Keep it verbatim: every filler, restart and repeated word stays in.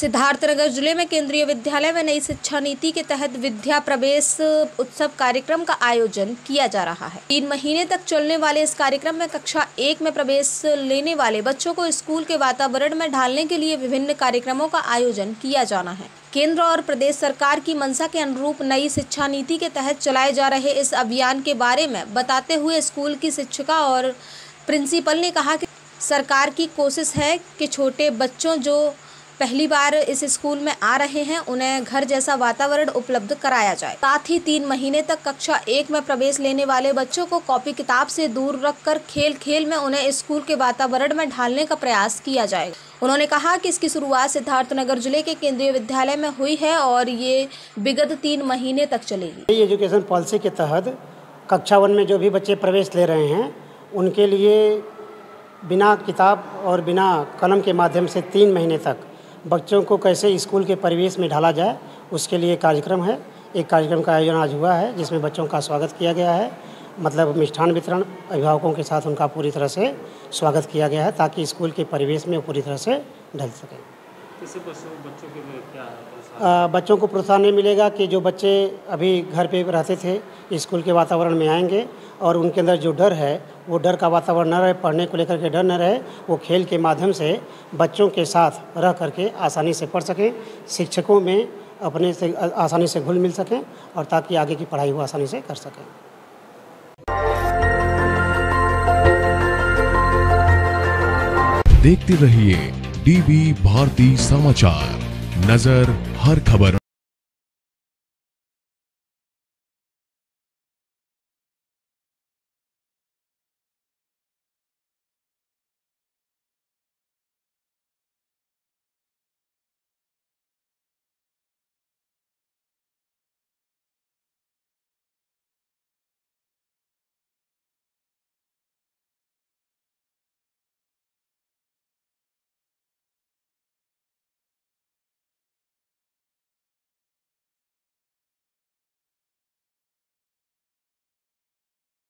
सिद्धार्थनगर जिले में केंद्रीय विद्यालय में नई शिक्षा नीति के तहत विद्या प्रवेश उत्सव कार्यक्रम का आयोजन किया जा रहा है। तीन महीने तक चलने वाले इस कार्यक्रम में कक्षा एक में प्रवेश लेने वाले बच्चों को स्कूल के वातावरण में ढालने के लिए विभिन्न कार्यक्रमों का आयोजन किया जाना है। केंद्र और प्रदेश सरकार की मंशा के अनुरूप नई शिक्षा नीति के तहत चलाए जा रहे इस अभियान के बारे में बताते हुए स्कूल की शिक्षिका और प्रिंसिपल ने कहा कि सरकार की कोशिश है कि छोटे बच्चों जो पहली बार इस स्कूल में आ रहे हैं उन्हें घर जैसा वातावरण उपलब्ध कराया जाए। साथ ही तीन महीने तक कक्षा एक में प्रवेश लेने वाले बच्चों को कॉपी किताब से दूर रखकर खेल खेल में उन्हें स्कूल के वातावरण में ढालने का प्रयास किया जाएगा। उन्होंने कहा कि इसकी शुरुआत सिद्धार्थनगर जिले के केंद्रीय विद्यालय में हुई है और ये विगत तीन महीने तक चलेगी। एजुकेशन पॉलिसी के तहत कक्षा वन में जो भी बच्चे प्रवेश ले रहे हैं उनके लिए बिना किताब और बिना कलम के माध्यम से तीन महीने तक बच्चों को कैसे स्कूल के परिवेश में ढाला जाए उसके लिए कार्यक्रम है। एक कार्यक्रम का आयोजन आज हुआ है जिसमें बच्चों का स्वागत किया गया है, मतलब मिष्ठान वितरण, अभिभावकों के साथ उनका पूरी तरह से स्वागत किया गया है ताकि स्कूल के परिवेश में पूरी तरह से ढल सके। किसी बच्चों के लिए क्या है? आ, बच्चों को प्रोत्साहन मिलेगा कि जो बच्चे अभी घर पे रहते थे स्कूल के वातावरण में आएंगे और उनके अंदर जो डर है वो डर का वातावरण न रहे, पढ़ने को लेकर के डर न रहे, वो खेल के माध्यम से बच्चों के साथ रह करके आसानी से पढ़ सकें, शिक्षकों में अपने से आसानी से घुल मिल सकें और ताकि आगे की पढ़ाई वो आसानी से कर सकें। देखते रहिए डीबी भारती समाचार, नजर हर खबर।